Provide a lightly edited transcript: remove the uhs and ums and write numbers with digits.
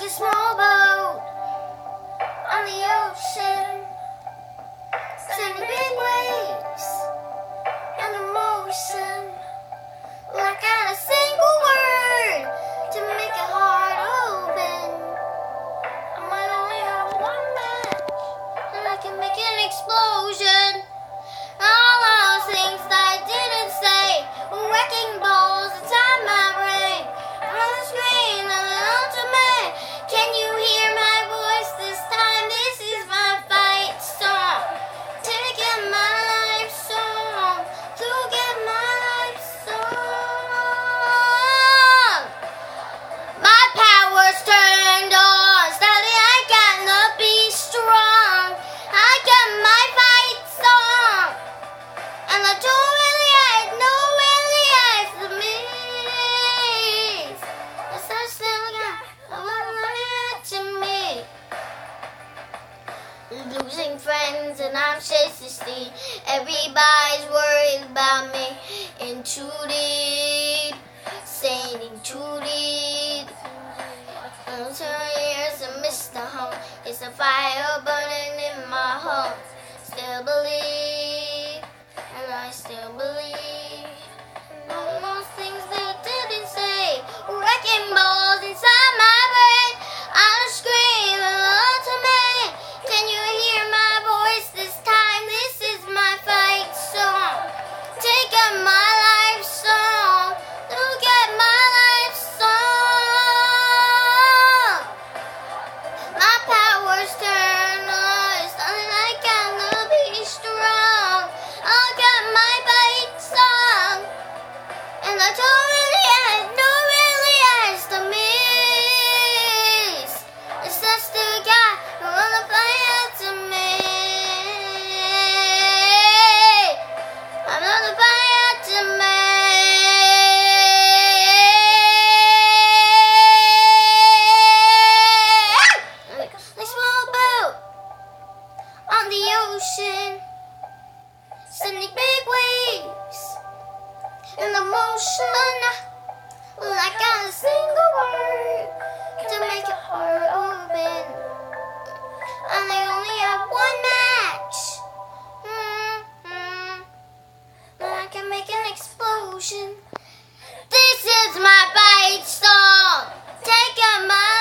a small boat on the ocean, sending big waves and emotion. Like not a single word to make a heart open. I might only have one match, and I can make an explosion. All those things that I didn't say, wrecking balls inside my brain. On the screen of the ultimate, can you hear my voice this time? This is my fight song, taking my life song, to get my life song. My power's turned on, suddenly I gotta be strong. I got my fight song, and I don't really have no really has to me. Yes, I still got a lot to me. Losing friends and I'm chasing. Everybody's worried about me. In too deep, saying too deep. I'm 2 years and missed the home. It's a fire burning in my heart. Still believe, and I still believe. All those things they didn't say, wrecking balls inside my brain. I'll scream along to me. Can you hear my voice this time? This is my fight song, taking my life song, look at my life song. My power's turned on, something I gotta be strong. I got my fight song, and I don't really have no really has to miss. It's just the guy who wanna play it to me. I'm gonna play it to me. Like a small boat on the ocean, sending big waves and emotion. Like not a single word to make your heart open. And I only have one match. But I can make an explosion. This is my fight song, taking my